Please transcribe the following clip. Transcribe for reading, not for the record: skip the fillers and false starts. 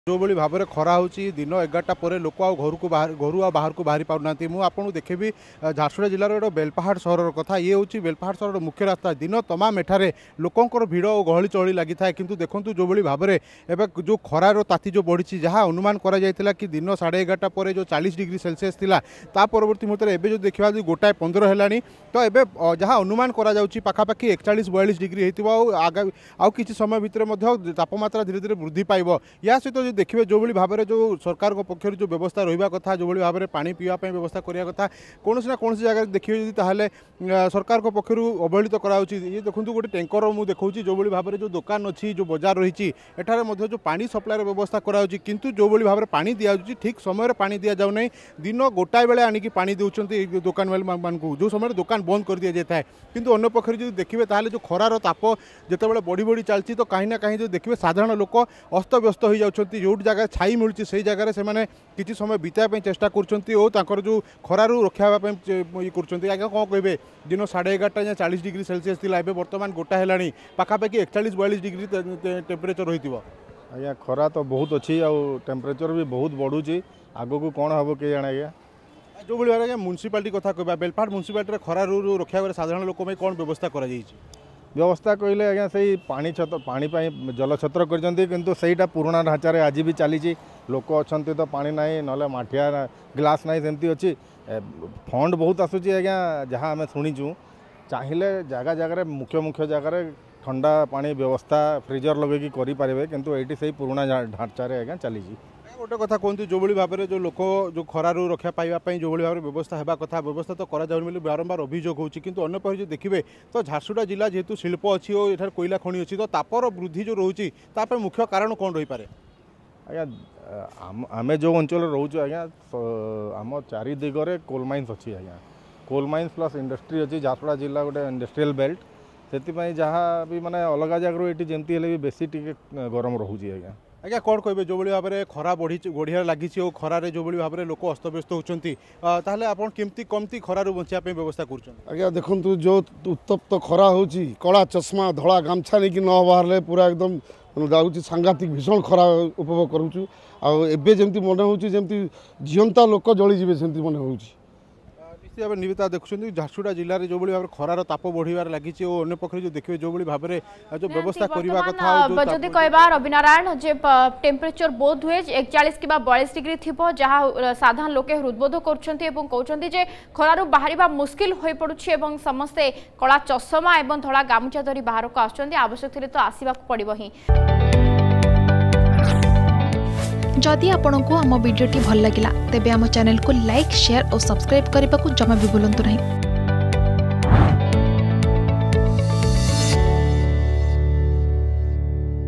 जो भाई भाव में खरा हो दिन 11टा पर लोक घर बाहर को बाहरी पाना मुझे देखेबी झारसुगुड़ा जिलार गोटे बेलपाहाड़ सहर कथा ये हूँ बेलपाहाड़ सहर मुख्य रास्ता दिन तमाम एठारे लोकंर भिड़ और गहली चहली लगी था किंतु देखूँ जो भाई भाव में एवं जो खरार ताती जो बढ़ी जहाँ अनुमान करा कि दिन 11:30 पर जो 40 डिग्री सेल्सियस थिला ता परवर्ती मुहूर्त में जो देखा 1:15 है तो ये जहाँ अनुमान करापाखि 41-42 डिग्री होगा आउ किसी समय भितर तापमात्रा धीरे धीरे वृद्धि पाइब या सहित देखिए जो भाई भाव में जो सरकार पक्षर जो व्यवस्था रहा कथा जो भाई भाव में पानी पीवाई व्यवस्था करने कथा कौन ना कौन जगह देखिए ताहले सरकार पक्षर अवहेलित कराऊँच ये देखो गोटे टैंकर मुझे देखा जो भाई भाव में जो दुकान अच्छी जो बजार रही एठार जो पानी सप्लायर व्यवस्था कराऊँच किंतु जो भाई भाव में पानी दि जाऊँगी ठीक समय पानी दि जाऊ ना दिन गोटाए बेले आनिकी पानी दूसरी दुकान वाले जो समय दुकान बंद कर दि जाए किंतु अन्य पक्ष जो देखिए ताहले जो खरार ताप जिते बढ़ी बढ़ी चलती तो कहीं ना कहीं जो देखिए साधारण लोक अस्तव्यस्त हो जाती जो जगह छाई मिलूँ से जगह से किसी समय बिताई चेष्टा कर जो खरार रक्षा ये कर कौन कहे दिन 11:30 या 40 डिग्री सेल्सियस थी बर्तमान गोटा है पाखापाखि 41-42 डिग्री टेम्परेचर रही आज्ञा खरा तो बहुत अच्छी टेम्परेचर भी बहुत बढ़ुची आग को कौन हम किए जाने आज्ञा जो भाई आज्ञा म्युनिसिपालिटी कथा कह बेलपाहाड़ म्युनिसिपालिटी खरार रक्षा साधारण लोक कौन व्यवस्था कर व्यवस्था कहले आज्ञा से पानी जल छत्र कर पुराना ढांचार आज भी चली लोक अच्छा तो पानी ना ना माठिया ग्लास ना सेमती अच्छी फंड बहुत आसूँ आज्ञा जहाँ आम शुणीचु चाहिए जगह जगह मुख्य जगार ठंडा पानी व्यवस्था फ्रिजर लगे करें किंतु ये से पुराना ढांचार आज्ञा चली गोटे कथा कहते जो भाई भाव में जो लोक जो खरार रक्षा पाइबापी जो भाई भाव में व्यवस्था है कथा व्यवस्था तो करा जाऊनी बारंबार अभियोग होन्य पक्ष देखिए तो झारसुगुड़ा जिला जेहेतु शिल्प अच्छी और ये कोयला खनि अच्छी तो तापर वृद्धि जो रोचे मुख्य कारण कौन रही पारे आज्ञा आम जो अंचल रोचु आज्ञा आम चारि दिगरे कोल माइन्स अच्छी आज्ञा कोल माइन्स प्लस इंडस्ट्री अच्छी झारसुगुड़ा जिला गोटे इंडस्ट्रियल बेल्ट से जहाँ भी माने अलग जगह ये जमती है बेसी टी गरम रोचे आज्ञा आज्ञा कौन कहे जो भाई भाव में खरा बढ़िया लगी खरार जो भाई भाव में लोक अस्तव्यस्त होती कमती खरार बचाई व्यवस्था कर देखु जो उत्तप्त खरा हो कला चश्मा धड़ा गामछा नहीं कि न बाहर पूरा एकदम जाऊँगी सांघातिक भीषण खरा उपभोग करुचु आमती मन हो जीवंता लोक जलीजे सेमती मन हो निश्चित भाव निवेदिता देखुं झारसुगुड़ा जिले में जो भाई भाव खरार ताप बढ़िबार लगी और अन्य पक्ष जो देखिए जो भाई भाव में जो व्यवस्था करने कथा जदि कहबा रविनारायण जे टेम्परेचर बोध हुए 41 कि 42 डिग्री थी जहाँ साधारण लोके हृदबोध कर खरार बाहर मुस्किल हो पड़ुछि एवं समस्ते कला चश्मा एवं धड़ा गामुछा धरी बाहर को आसुछन्ति आवश्यक थे तो आसवा पड़ो ही। जदि आपंक आम भिडी भल लगा तेब आम चैनल को लाइक शेयर और सब्सक्राइब करने को जमा भी भूलु नहीं।